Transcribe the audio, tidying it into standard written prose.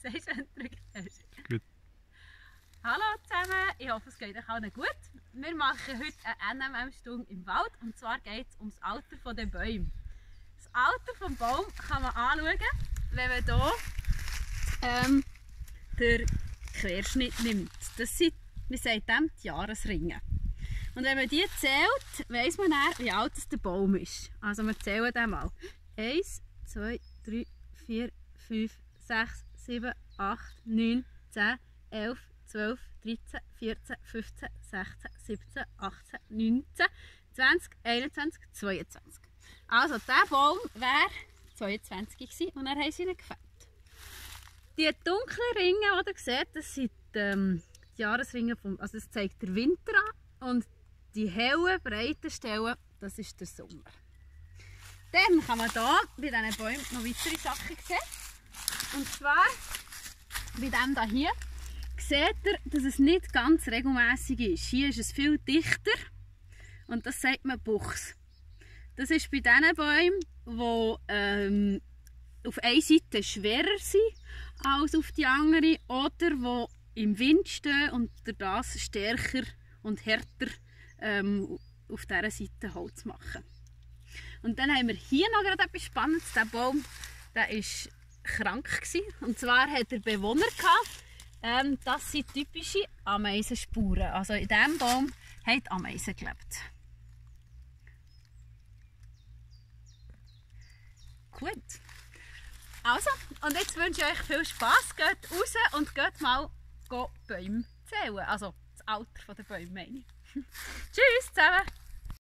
sagst, wenn du gedrückt hast? Gut. Hallo zusammen, ich hoffe es geht euch allen gut. Wir machen heute eine NMM-Stunde im Wald und zwar geht es um das Alter der Bäume. Das Alter des Baums kann man anschauen, wenn man hier den Querschnitt nimmt. Das sind, wie sagt dem, die Jahresringe. Und wenn man die zählt, weiss man dann, wie alt der Baum ist. Also wir zählen den mal. 1, 2, 3, 4, 5, 6, 7, 8, 9, 10, 11, 12, 13, 14, 15, 16, 17, 18, 19, 20, 21, 22. Also dieser Baum wäre 22 gewesen und dann haben sie ihn gefällt. Die dunklen Ringe, die ihr seht, das sind die Jahresringe, also das zeigt der Winter an. Und die hellen, breiten Stellen, das ist der Sommer. Dann kann man hier bei diesen Bäumen noch weitere Sachen sehen. Und zwar bei dem hier seht ihr, dass es nicht ganz regelmäßig ist. Hier ist es viel dichter und das sagt man Buchs. Das ist bei diesen Bäumen, die auf einer Seite schwerer sind als auf die andere oder die im Wind stehen und durch das stärker und härter auf dieser Seite Holz machen. Und dann haben wir hier noch gerade etwas Spannendes. Der Baum der war krank gewesen. Und zwar hat er Bewohner gehabt. Das sind typische Ameisenspuren. Also in diesem Baum haben Ameisen gelebt. Gut. Also, und jetzt wünsche ich euch viel Spass. Geht raus und geht mal Bäume zählen. Also das Alter der Bäume meine ich. Tschüss zusammen!